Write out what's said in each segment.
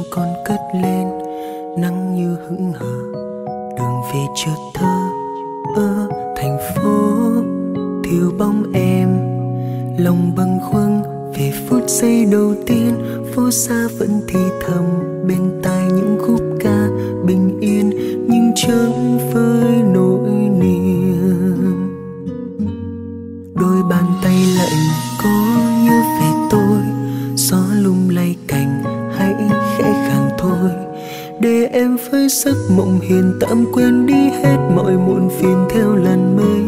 còn cất lên, nắng như hững hờ, đường về chợt thơ ở thành phố thiếu bóng em. Lòng bâng khuâng về phút giây đầu tiên, phố xa vẫn thì thầm bên tai những khúc ca bình yên nhưng chẳng với nỗi niềm. Đôi bàn tay lạnh có nhớ về tôi, gió lung lay cành hãy khẽ khàng thôi, để em với giấc mộng hiền tạm quên đi hết mọi muộn phiền theo làn mây.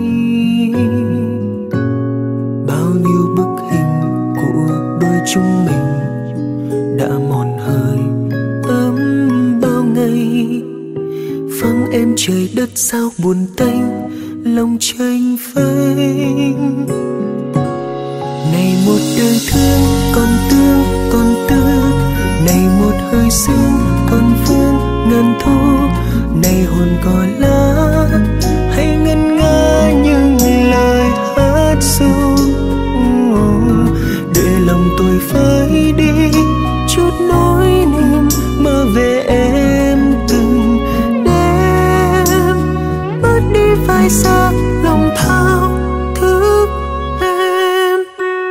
Bao nhiêu bức hình của đôi chúng mình đã mòn hơi ấm bao ngày, vắng em trời đất sao buồn tênh, lòng tranh vênh. Này một đời thương còn tương còn tư, này một hơi sương còn vương ngàn thu, này hồn cỏ lá hãy ngân nga những lời hát ru, để lòng tôi vơi đi chút nỗi niềm mơ về em từng đêm, bớt đi vai xa lòng thao thức em.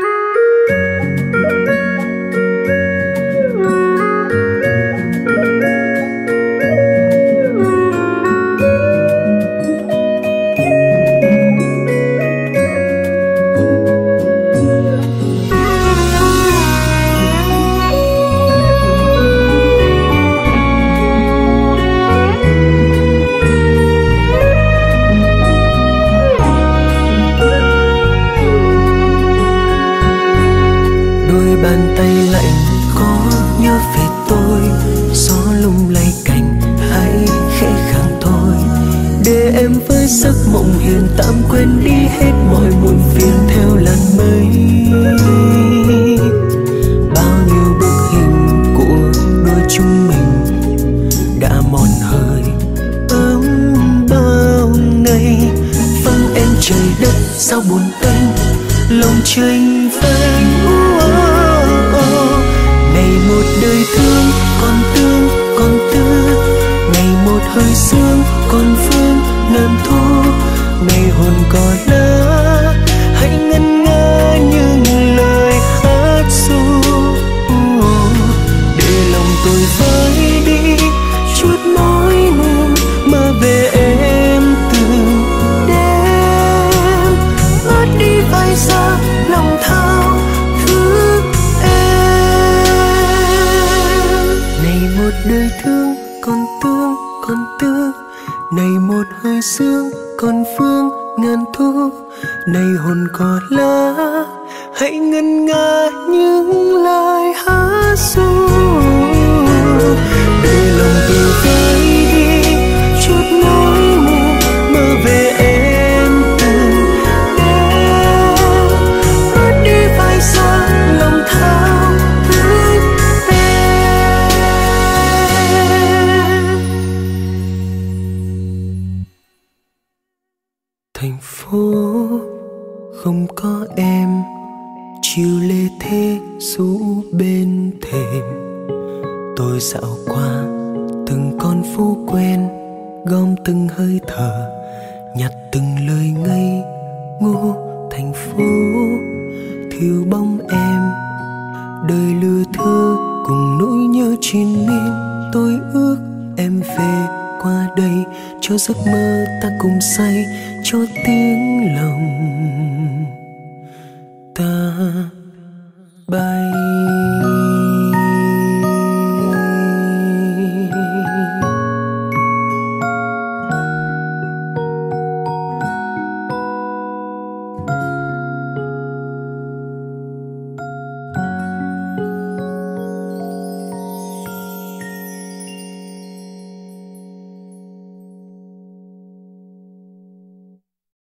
Bàn tay lạnh có nhớ về tôi, gió lung lay cành hãy khẽ khàng thôi, để em với giấc mộng hiền tạm quên đi hết mọi muộn phiền theo làn mây. Bao nhiêu bức hình của đôi chúng mình đã mòn hơi ấm bao ngày, vắng em trời đất sao buồn tênh, lòng tranh vênh. Này một đời thương còn tương còn tư, này một hơi sương còn vương ngàn thu, này hồn cỏ lá hãy ngân nga những lời hát ru, để lòng tôi vơi đi chút nỗi niềm mơ về em từng đêm, bớt đi vai xa lòng thao thức em. Này một đời thương còn tương còn tư, này một hơi sương còn vương ngàn thu, này hồn cỏ lá hãy ngân nga những lời hát ru, để lòng tôi vơi đi chút nỗi niềm mơ về em từng đêm, bớt đi vai xa lòng thao thức em. Thành phố không có em, chiều lê thế rũ bên thềm, tôi dạo qua từng con phố quen, gom từng hơi thở, nhặt từng lời ngây ngô. Thành phố thiếu bóng em, đời lừa thơ cùng nỗi nhớ triền miên, tôi ước em về qua đây cho giấc mơ ta cùng say, cho tiếng lòng ta bay.